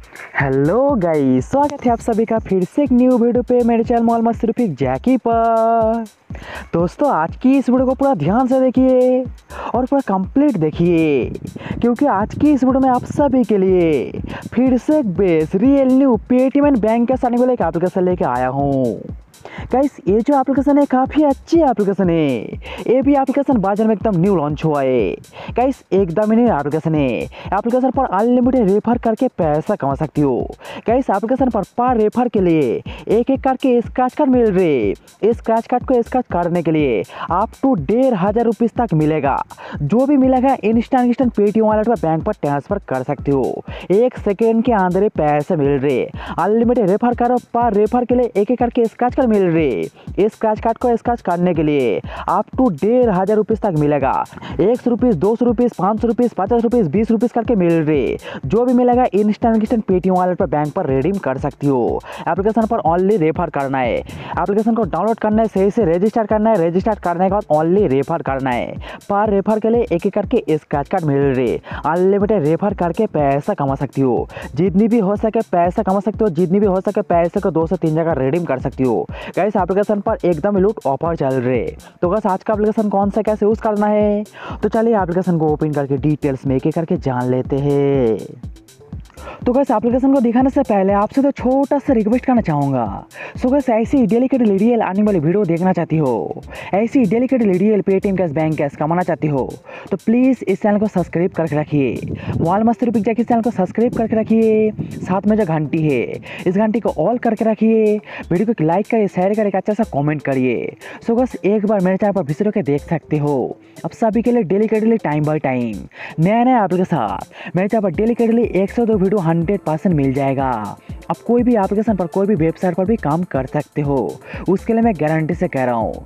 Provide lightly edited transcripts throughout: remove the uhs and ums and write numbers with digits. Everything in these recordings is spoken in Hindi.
हेलो गाइस, स्वागत है आप सभी का फिर से एक न्यू वीडियो पे मेरे चैनल मोहम्मद मसरूफी जैकी पर। दोस्तों, आज की इस वीडियो को पूरा ध्यान से देखिए और पूरा कंप्लीट देखिए, क्योंकि आज की इस वीडियो में आप सभी के लिए फिर से एक बेस real new Paytm and bank के साथ वाला एक एप्लीकेशन लेके आया हूँ। गाइस, ये जो एप्लीकेशन है काफ़ी अच्छी एप्लीकेशन है। ये भी एप्लीकेशन बाजार में एकदम न्यू लॉन्च हुआ है। गाइस, एकदम न्यू एप्लीकेशन है। एप्लीकेशन पर अनलिमिटेड रेफर करके पैसा कमा सकती हो। गाइस, एप्लीकेशन पर रेफर के लिए एक एक करके स्क्रैच कार्ड मिल रहे। स्क्रैच कार्ड को स्क्रैच करने के लिए आप टू 1,500 रुपीज़ तक मिलेगा। जो भी मिलेगा इंस्टेंट पेटीएम वॉलेट पर बैंक पर ट्रांसफर कर सकते हो। 1 सेकेंड के अंदर पैसे मिल रहे। अनलिमिटेड रेफर करो, पर रेफर के लिए एक एक करके स्क्रैच कार्ड मिल रहे। स्क्रैच कार्ड को स्क्रैच करने के लिए आप टू 1,500 रुपीज़ तक मिलेगा। 100 rupees, 200 rupees, 500 rupees, 50 rupees, 20 rupees करके मिल रहे। जो भी मिलेगा इंस्टेंट पेटीएम वॉलेट पर बैंक पर रिडीम कर सकती हो। एप्लीकेशन पर ओनली रेफर करना है। एप्लीकेशन को डाउनलोड करना है, सही से रजिस्टर करना है। रजिस्टर करने के बाद ओनली रेफर करना है। पर रेफर के लिए एक एक करके स्क्रैच कार्ड मिल रहे। अनलिमिटेड रेफर करके पैसा कमा सकती हो। जितनी भी हो सके पैसा कमा सकते हो। जितनी भी हो सके पैसे को 2 से 3 जगह रिडीम कर सकती हो। गाइस, एप्लीकेशन पर एकदम लूट ऑफर चल रहे। तो गाइस, आज का एप्लीकेशन कौन सा कैसे यूज करना है, तो चलिए एप्लीकेशन को ओपन करके डिटेल्स में एक एक करके जान लेते हैं। तो गाइस, एप्लीकेशन को दिखाने से पहले आपसे तो छोटा सा रिक्वेस्ट करना चाहूँगा। सो गाइस, ऐसी डेलीकेटेड रियल अर्निंग वाली वीडियो देखना चाहती हो, ऐसी dedicated real Paytm cash bank cash कमाना चाहती हो, तो प्लीज़ इस चैनल को सब्सक्राइब करके रखिए। मोहम्मद मसरूफी जैकी चैनल को सब्सक्राइब करके रखिए। साथ में जो घंटी है, इस घंटी को ऑल करके रखिए। वीडियो को लाइक करिए, शेयर करिए, अच्छा सा कॉमेंट करिए। सो गाइस, एक बार मेरे चैनल पर विजिट करके देख सकते हो। अब सभी के लिए डेलीकेटेडली टाइम बाय टाइम नया नया एप्लीकेशन के साथ मेरे चैनल पर डेलीकेटेडली 102 वीडियो 100% मिल जाएगा। आप कोई भी एप्लीकेशन पर, कोई भी वेबसाइट पर भी काम कर सकते हो। उसके लिए मैं गारंटी से कह रहा हूँ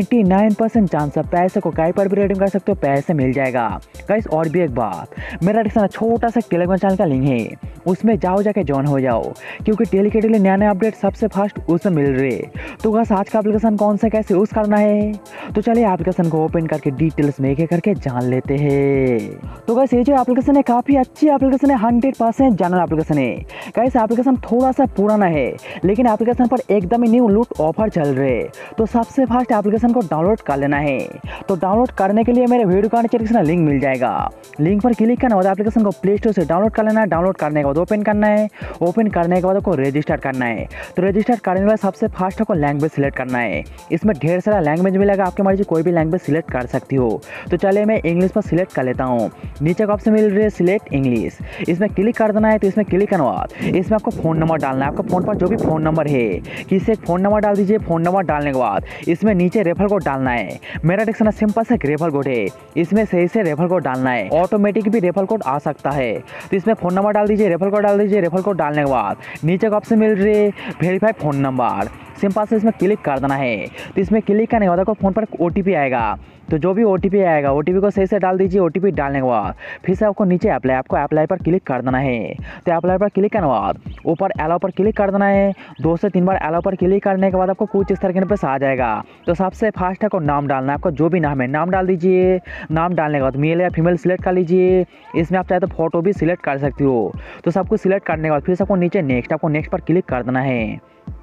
99% चांस है पैसे को कहीं पर भी रिडीम कर सकते हो, पैसे मिल जाएगा। गाइस, और भी एक बात, मेरा डिस्क्रिप्शन छोटा सा टेलीग्राम चैनल का लिंक है, उसमें जाके ज्वाइन हो जाओ, क्योंकि डेलीकेटेडली नया नया अपडेट सबसे फास्ट उसमें मिल रहे। तो गाइस, आज का एप्लीकेशन कौन सा कैसे यूज़ करना है, तो चलिए एप्लीकेशन को ओपन करके डिटेल्स में एक एक करके जान लेते हैं। तो गाइस, ये जो एप्लीकेशन है काफ़ी अच्छी एप्लीकेशन है, 100% जनरल एप्लीकेशन है। गाइस, एप्लीकेशन थोड़ा सा पुराना है, लेकिन एप्लीकेशन पर एकदम ही न्यू लूट ऑफर चल रहे। तो सबसे फास्ट एप्लीकेशन को डाउनलोड कर लेना है। तो डाउनलोड करने के लिए मेरे वीडियो का नीचे लिंक मिल जाएगा। लिंक पर क्लिक करना है, एप्लीकेशन को प्ले स्टोर से डाउनलोड कर लेना है। डाउनलोड करने के बाद ओपन करना है। ओपन करने के बाद आपको रजिस्टर करना है। तो रजिस्टर करने के बाद सबसे फास्ट आपको लैंग्वेज सिलेक्ट करना है। इसमें ढेर सारा लैंग्वेज मिलेगा, आपकी मर्जी कोई भी लैंग्वेज सिलेक्ट कर सकती हो। तो चलिए मैं इंग्लिश पर सिलेक्ट कर लेता हूँ। नीचे का ऑप्शन मिल रही है सिलेक्ट इंग्लिश, इसमें क्लिक कर देना है। तो इसमें क्लिक करने बाद इसमें आपको फ़ोन नंबर डालना है। आपका फ़ोन पर जो भी फ़ोन नंबर है, किसी एक फ़ोन नंबर डाल दीजिए। फ़ोन नंबर डालने के बाद इसमें नीचे रेफर कोड डालना है। मेरा डिक्शन सिंपल से रेफर कोड है, इसमें सही से रेफर कोड डालना है। ऑटोमेटिक भी रेफर कोड आ सकता है। तो इसमें फ़ोन नंबर डाल दीजिए, रेफर कोड डाल दीजिए। रेफर कोड डालने के बाद नीचे का ऑप्शन मिल रही है वेरीफाई फ़ोन नंबर, सिंपल से इसमें क्लिक कर देना है। तो इसमें क्लिक करने के बाद आपको फ़ोन पर OTP आएगा। तो जो भी OTP आएगा, OTP को सही से डाल दीजिए। OTP डालने के बाद फिर से आपको नीचे आपको अप्लाई पर क्लिक कर देना है। तो अप्लाई पर क्लिक करने के बाद ऊपर अलाउ पर क्लिक कर देना है। 2 से 3 बार अलाउ पर क्लिक करने के बाद आपको कुछ इस तरह के इंटरफेस आ जाएगा। तो सबसे फास्ट आपको नाम डालना है। आपका जो भी नाम है नाम डाल दीजिए। नाम डालने के बाद मेल या फीमेल सिलेक्ट कर लीजिए। इसमें आप चाहे तो फोटो भी सिलेक्ट कर सकती हो। तो सब कुछ सिलेक्ट करने के बाद फिर से आपको नीचे आपको नेक्स्ट पर क्लिक कर देना है।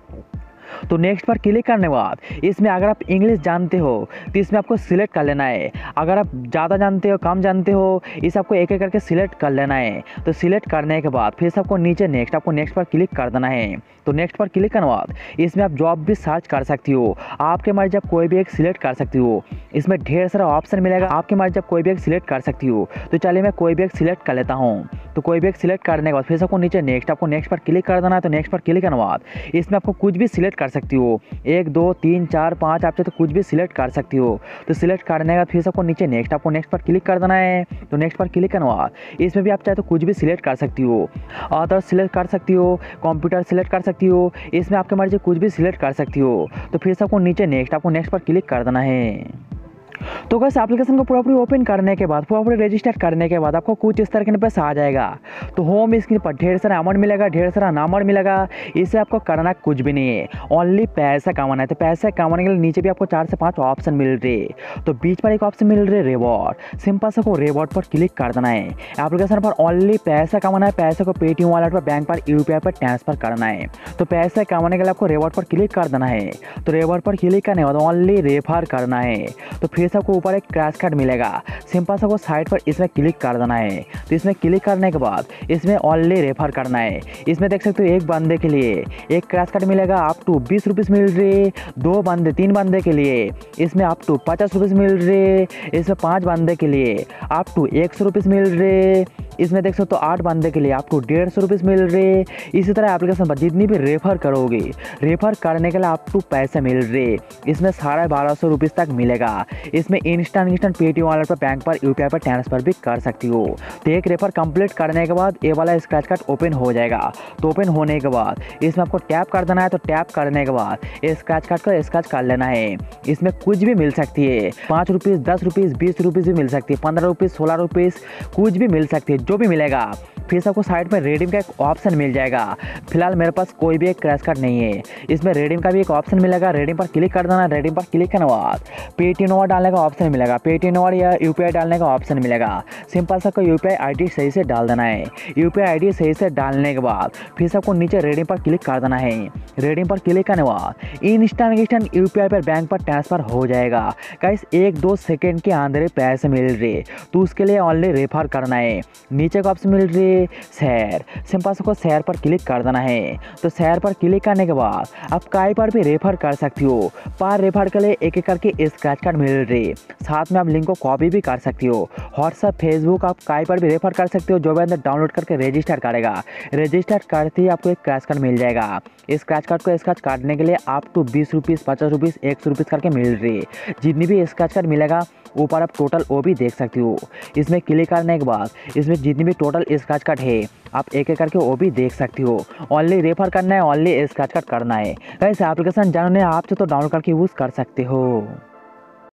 तो नेक्स्ट पर क्लिक करने के बाद इसमें अगर आप इंग्लिश जानते हो तो इसमें आपको सिलेक्ट कर लेना है। अगर आप ज़्यादा जानते हो, कम जानते हो, इस आपको एक एक करके सिलेक्ट कर लेना है। तो सिलेक्ट करने के बाद फिर से आपको नीचे आपको नेक्स्ट पर क्लिक कर देना है। तो नेक्स्ट पर क्लिक करने के बाद इसमें आप जॉब भी सर्च कर सकती हो। आपके मर्जी आप कोई भी एक सिलेक्ट कर सकती हो। इसमें ढेर सारा ऑप्शन मिलेगा, आपकी मर्जी आप कोई भी एक सिलेक्ट कर सकती हो। तो चलिए मैं कोई भी एक सिलेक्ट कर लेता हूँ। तो कोई भी एक सिलेक्ट करने के बाद फिर से आपको नीचे आपको नेक्स्ट पर क्लिक कर देना है। तो नेक्स्ट पर क्लिक करने के बाद इसमें आपको कुछ भी सिलेक्ट कर सकती हो। 1 2 3 4 5 आप चाहे तो कुछ भी सिलेक्ट कर सकती हो। तो सिलेक्ट करने के बाद फिर से आपको नीचे आपको नेक्स्ट पर क्लिक कर देना है। तो नेक्स्ट पर क्लिक करने के बाद इसमें भी आप चाहे तो कुछ भी सिलेक्ट कर सकती हो। ऑथर सिलेक्ट कर सकती हो, कंप्यूटर सिलेक्ट कर सकती हो। इसमें आपके मर्जी कुछ भी सिलेक्ट कर सकती हो। तो फिर से आपको नीचे आपको नेक्स्ट पर क्लिक कर देना है। तो गाइस एप्लीकेशन को पूरा ओपन करने के बाद पूरा रजिस्टर करने के बाद आपको कुछ इस तरह के पैसा आ जाएगा। तो होम स्क्रीन पर ढेर सारा अमाउंट मिलेगा, ढेर सारा नंबर मिलेगा। इसे आपको करना कुछ भी नहीं है, ओनली पैसा कमाना है। तो पैसा कमाने के लिए नीचे भी आपको 4 से 5 ऑप्शन मिल रहे हैं। तो बीच पर एक ऑप्शन मिल रहे रिवॉर्ड, सिंपल सा को रिवॉर्ड पर क्लिक कर देना है। एप्लीकेशन पर ओनली पैसा कमाना है, पैसे को पेटीएम वॉलेट पर, बैंक पर, यूपीआई पर ट्रांसफर करना है। तो पैसा कमाने के लिए आपको रिवॉर्ड पर क्लिक कर देना है। तो रिवॉर्ड पर क्लिक करने के बाद ओनली रेफर करना है। तो फिर से आपको ऊपर एक क्रैश कार्ड मिलेगा, सिंपल सा को साइड पर इसमें क्लिक कर देना है। तो इसमें क्लिक करने के बाद इसमें ओनली रेफर करना है। इसमें देख सकते हो एक बंदे के लिए एक क्रैश कार्ड मिलेगा, अप टू 20 रुपीज़ मिल रहे। 2 बंदे 3 बंदे के लिए इसमें अप टू 50 रुपीज़ मिल रहे। इसमें 5 बंदे के लिए अप टू 100 रुपीज़ मिल रहे। इसमें देख सकते हो 8 बंदे के लिए अप टू 150 रुपीज़ मिल रहे। इसी तरह एप्लीकेशन पर जितनी भी रेफर करोगे, रेफर करने के लिए अप टू पैसे मिल रहे। इसमें 1250 रुपीज़ तक मिलेगा। इसमें इंस्टेंट पेटीएम वॉलेट पर, बैंक पर, यूपीआई पर ट्रांसफर भी कर सकती हो। तो एक रेफर कंप्लीट करने के बाद ये वाला स्क्रैच कार्ड ओपन हो जाएगा। तो ओपन होने के बाद इसमें आपको टैप कर देना है। तो टैप करने के बाद स्क्रैच कार्ड को स्क्रैच कर लेना है। इसमें कुछ भी मिल सकती है, 5 रुपीज़, 10 रुपीज़, 20 रुपीज़ भी मिल सकती है, 15 रुपीज़, 16 रुपीज़, कुछ भी मिल सकती है, जो भी मिलेगा। फिर से आपको साइड में रेडीम का एक ऑप्शन मिल जाएगा। फिलहाल मेरे पास कोई भी एक क्रैश कार्ड नहीं है। इसमें रेडीम का भी एक ऑप्शन मिलेगा, रेडीम पर क्लिक कर देना। रेडीम पर क्लिक करने के बाद पेटीएम नंबर डालने का ऑप्शन मिलेगा, पेटीएम नंबर या यूपीआई डालने का ऑप्शन मिलेगा। सिंपल सा यूपीआई आईडी सही से डाल देना है। यूपीआई आईडी सही से डालने के बाद फिर से आपको नीचे रेडीम पर क्लिक कर देना है। रेडीम पर क्लिक करने के बाद इंस्टेंट यूपीआई पर, बैंक पर ट्रांसफर हो जाएगा। गाइस 1-2 सेकेंड के अंदर पैसे मिल रहे। तो उसके लिए ओनली रेफर करना है। नीचे का ऑप्शन मिल रही शेयर, सिंपल से शेयर पर क्लिक कर देना है। तो शेयर पर क्लिक करने के बाद आप कहीं पर भी रेफर कर सकती हो। पर रेफर के लिए एक करके स्क्रैच कार्ड मिल रही। साथ में आप लिंक को कॉपी भी कर सकती हो। व्हाट्सएप, फेसबुक, आप कहीं पर भी रेफर कर सकते हो। जो भी अंदर डाउनलोड करके रजिस्टर करेगा, रजिस्टर करते ही आपको एक क्रैश कार्ड मिल जाएगा। इस स्क्रैच कार्ड को स्क्रैच काटने के लिए आप टू 20 रुपीज़, 50 रुपीज़, 100 रुपीज़ करके मिल रही है। जितनी भी स्क्रैच कार्ड मिलेगा ऊपर आप टोटल वो भी देख सकती हो। इसमें क्लिक करने के बाद इसमें जितनी भी टोटल स्क्रैच कार्ड है आप एक एक करके वो भी देख सकती हो। ओनली रेफर करना है, ओनली स्क्रैच कार्ड करना है। गाइस एप्लीकेशन जानने आपसे तो डाउनलोड करके यूज़ कर सकते हो।